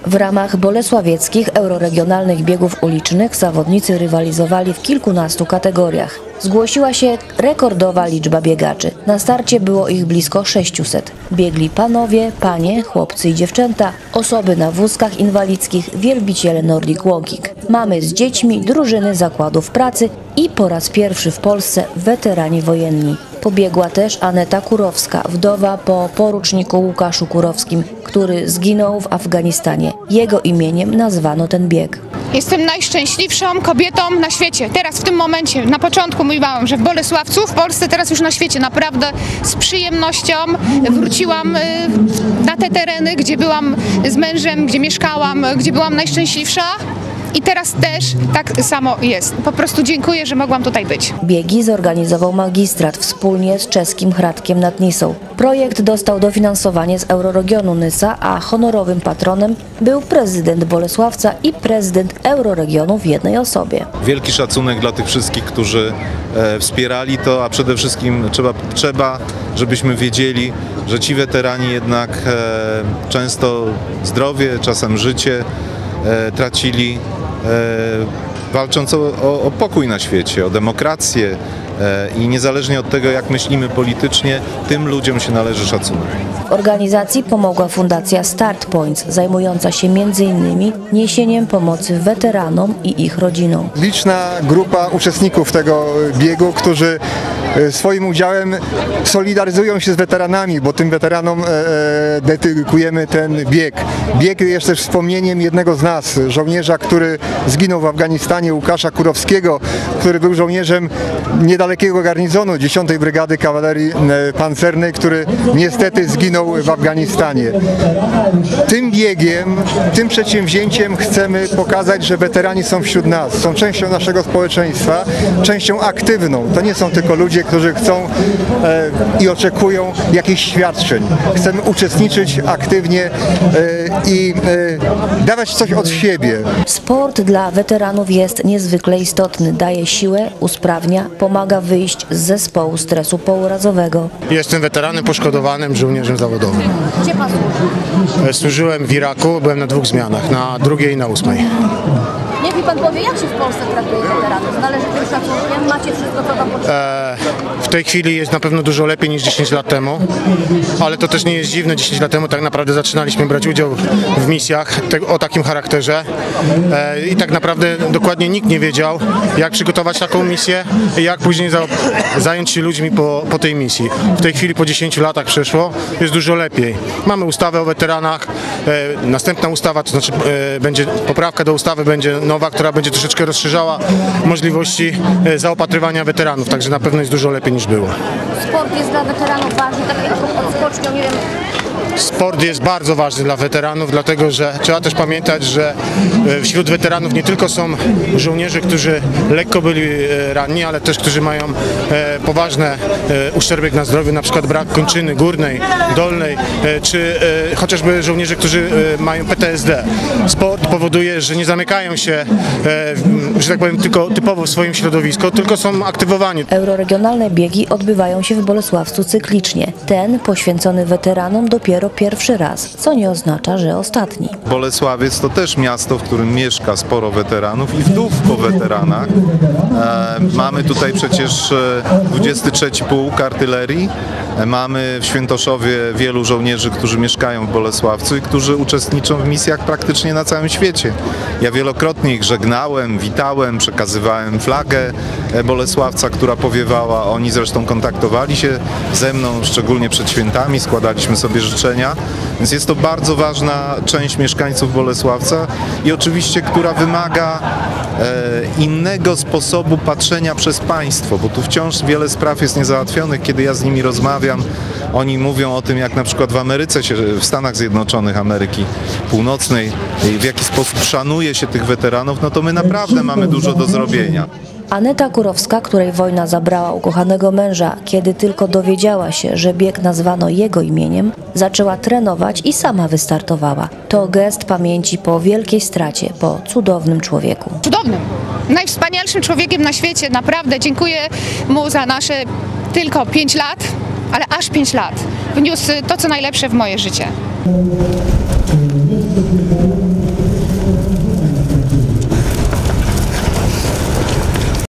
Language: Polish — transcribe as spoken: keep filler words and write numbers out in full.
W ramach bolesławieckich euroregionalnych biegów ulicznych zawodnicy rywalizowali w kilkunastu kategoriach. Zgłosiła się rekordowa liczba biegaczy. Na starcie było ich blisko sześciuset. Biegli panowie, panie, chłopcy i dziewczęta, osoby na wózkach inwalidzkich, wielbiciele Nordic Walking, mamy z dziećmi, drużyny zakładów pracy i po raz pierwszy w Polsce weterani wojenni. Pobiegła też Aneta Kurowska, wdowa po poruczniku Łukaszu Kurowskim, który zginął w Afganistanie. Jego imieniem nazwano ten bieg. Jestem najszczęśliwszą kobietą na świecie. Teraz, w tym momencie, na początku mówiłam, że w Bolesławcu, w Polsce, teraz już na świecie. Naprawdę z przyjemnością wróciłam na te tereny, gdzie byłam z mężem, gdzie mieszkałam, gdzie byłam najszczęśliwsza. I teraz też tak samo jest. Po prostu dziękuję, że mogłam tutaj być. Biegi zorganizował magistrat wspólnie z czeskim Hradkiem nad Nisą. Projekt dostał dofinansowanie z Euroregionu Nysa, a honorowym patronem był prezydent Bolesławca i prezydent Euroregionu w jednej osobie. Wielki szacunek dla tych wszystkich, którzy e, wspierali to, a przede wszystkim trzeba, trzeba, żebyśmy wiedzieli, że ci weterani jednak e, często zdrowie, czasem życie e, tracili, E, walcząc o, o, o pokój na świecie, o demokrację e, i niezależnie od tego, jak myślimy politycznie, tym ludziom się należy szacunek. W organizacji pomogła Fundacja Start Points, zajmująca się między innymi niesieniem pomocy weteranom i ich rodzinom. Liczna grupa uczestników tego biegu, którzy swoim udziałem solidaryzują się z weteranami, bo tym weteranom e, dedykujemy ten bieg. Bieg jest też wspomnieniem jednego z nas, żołnierza, który zginął w Afganistanie, Łukasza Kurowskiego, który był żołnierzem niedalekiego garnizonu dziesiątej Brygady Kawalerii Pancernej, który niestety zginął w Afganistanie. Tym biegiem, tym przedsięwzięciem chcemy pokazać, że weterani są wśród nas, są częścią naszego społeczeństwa, częścią aktywną. To nie są tylko ludzie, którzy chcą e, i oczekują jakichś świadczeń. Chcemy uczestniczyć aktywnie e, i e, dawać coś od siebie. Sport dla weteranów jest niezwykle istotny. Daje siłę, usprawnia, pomaga wyjść z zespołu stresu pourazowego. Jestem weteranem poszkodowanym, żołnierzem zawodowym. Gdzie pan służy? Służyłem w Iraku, byłem na dwóch zmianach, na drugiej i na ósmej. Niech mi pan powie, jak się w Polsce traktuje weteranów? Należy tym szacunkiem? Macie wszystko, co wam potrzeba? W tej chwili jest na pewno dużo lepiej niż dziesięć lat temu, ale to też nie jest dziwne. dziesięć lat temu tak naprawdę zaczynaliśmy brać udział w misjach o takim charakterze i tak naprawdę dokładnie nikt nie wiedział, jak przygotować taką misję i jak później za, zająć się ludźmi po, po tej misji. W tej chwili po dziesięciu latach przeszło, jest dużo lepiej. Mamy ustawę o weteranach, następna ustawa, to znaczy będzie poprawka do ustawy, będzie nowa, która będzie troszeczkę rozszerzała możliwości zaopatrywania weteranów, także na pewno jest dużo lepiej niż było. Sport jest dla weteranów ważny, tak jak odskocznią, nie wiem. Sport jest bardzo ważny dla weteranów, dlatego że trzeba też pamiętać, że wśród weteranów nie tylko są żołnierze, którzy lekko byli ranni, ale też którzy mają poważne uszczerbek na zdrowiu, na przykład brak kończyny górnej, dolnej, czy chociażby żołnierze, którzy mają P T S D. Sport powoduje, że nie zamykają się, że tak powiem, tylko typowo w swoim środowisku, tylko są aktywowani. Euroregionalne biegi odbywają się w Bolesławcu cyklicznie. Ten poświęcony weteranom dopiero pierwszy raz, co nie oznacza, że ostatni. Bolesławiec to też miasto, w którym mieszka sporo weteranów i wdów po weteranach. E, mamy tutaj przecież dwudziesty trzeci Pułk Artylerii. E, mamy w Świętoszowie wielu żołnierzy, którzy mieszkają w Bolesławcu i którzy uczestniczą w misjach praktycznie na całym świecie. Ja wielokrotnie ich żegnałem, witałem, przekazywałem flagę Bolesławca, która powiewała. Oni zresztą kontaktowali się ze mną, szczególnie przed świętami, składaliśmy sobie życzenia, więc jest to bardzo ważna część mieszkańców Bolesławca i oczywiście, która wymaga e, innego sposobu patrzenia przez państwo, bo tu wciąż wiele spraw jest niezałatwionych. Kiedy ja z nimi rozmawiam, oni mówią o tym, jak na przykład w Ameryce, się, w Stanach Zjednoczonych Ameryki Północnej, w jaki sposób szanuje się tych weteranów, no to my naprawdę mamy dużo do zrobienia. Aneta Kurowska, której wojna zabrała ukochanego męża, kiedy tylko dowiedziała się, że bieg nazwano jego imieniem, zaczęła trenować i sama wystartowała. To gest pamięci po wielkiej stracie, po cudownym człowieku. Cudownym, najwspanialszym człowiekiem na świecie. Naprawdę dziękuję mu za nasze tylko pięć lat, ale aż pięć lat. Wniósł to, co najlepsze w moje życie.